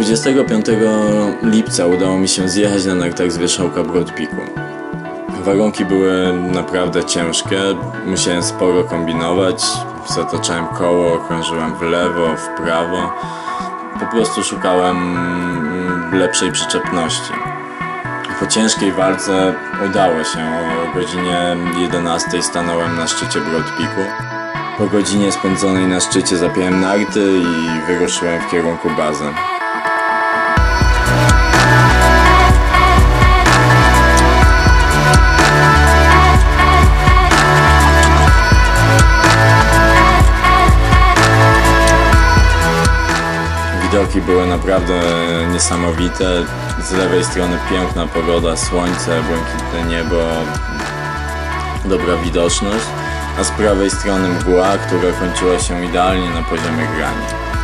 25 lipca udało mi się zjechać na nartach z wierzchołka Broad Peaku. Warunki były naprawdę ciężkie, musiałem sporo kombinować, zataczałem koło, okrążyłem w lewo, w prawo. Po prostu szukałem lepszej przyczepności. Po ciężkiej walce udało się. O godzinie 11 stanąłem na szczycie Broad Peaku. Po godzinie spędzonej na szczycie zapiąłem narty i wyruszyłem w kierunku bazy. Widoki były naprawdę niesamowite. Z lewej strony piękna pogoda, słońce, błękitne niebo, dobra widoczność, a z prawej strony mgła, która kończyła się idealnie na poziomie grani.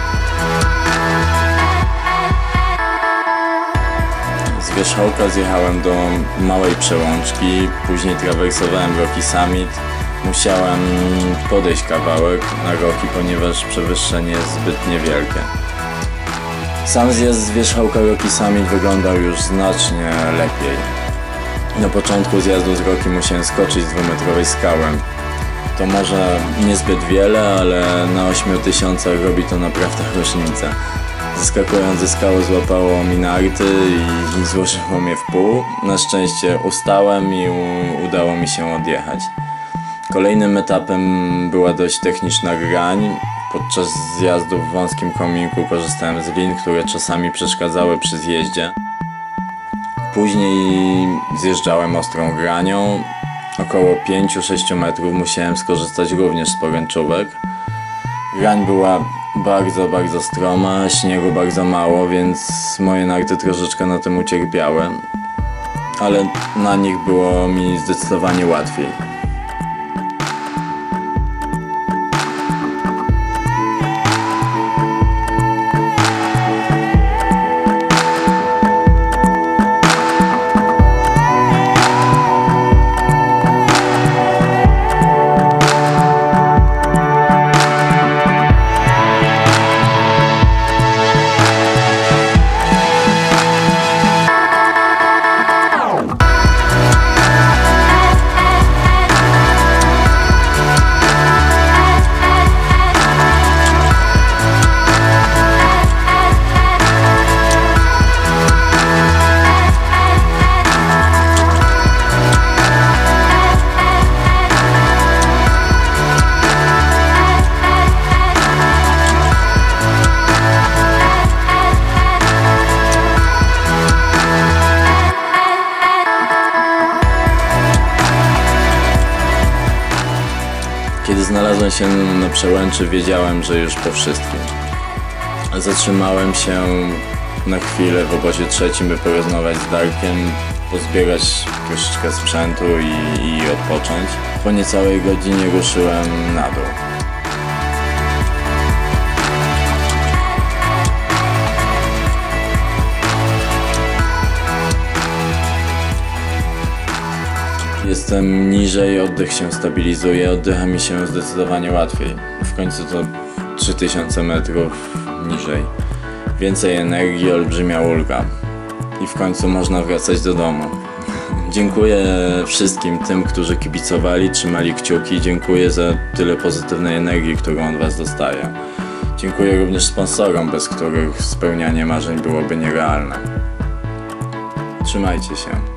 Z wierzchołka zjechałem do małej przełączki, później trawersowałem Rocky Summit. Musiałem podejść kawałek na Rocky, ponieważ przewyższenie jest zbyt niewielkie. Sam zjazd z wierzchołka Rocky Summit wyglądał już znacznie lepiej. Na początku zjazdu z Rocky musiałem skoczyć z 2-metrowej skały. To może niezbyt wiele, ale na 8000 robi to naprawdę różnicę. Zeskakując ze skały złapało mi narty i złożyło mnie w pół. Na szczęście ustałem i udało mi się odjechać. Kolejnym etapem była dość techniczna grań. Podczas zjazdu w wąskim kominku korzystałem z lin, które czasami przeszkadzały przy zjeździe. Później zjeżdżałem ostrą granią. Około 5-6 metrów musiałem skorzystać również z poręczówek. Grań była bardzo stroma, śniegu bardzo mało, więc moje narty troszeczkę na tym ucierpiały. Ale na nich było mi zdecydowanie łatwiej. Kiedy znalazłem się na przełęczy, wiedziałem, że już po wszystkim. Zatrzymałem się na chwilę w obozie trzecim, by porozmawiać z Darkiem, pozbierać troszeczkę sprzętu i odpocząć. Po niecałej godzinie ruszyłem na dół. Jestem niżej, oddech się stabilizuje, oddycha mi się zdecydowanie łatwiej. W końcu to 3000 metrów niżej. Więcej energii, olbrzymia ulga. I w końcu można wracać do domu. Dziękuję wszystkim tym, którzy kibicowali, trzymali kciuki. Dziękuję za tyle pozytywnej energii, którą od Was dostaję. Dziękuję również sponsorom, bez których spełnianie marzeń byłoby nierealne. Trzymajcie się.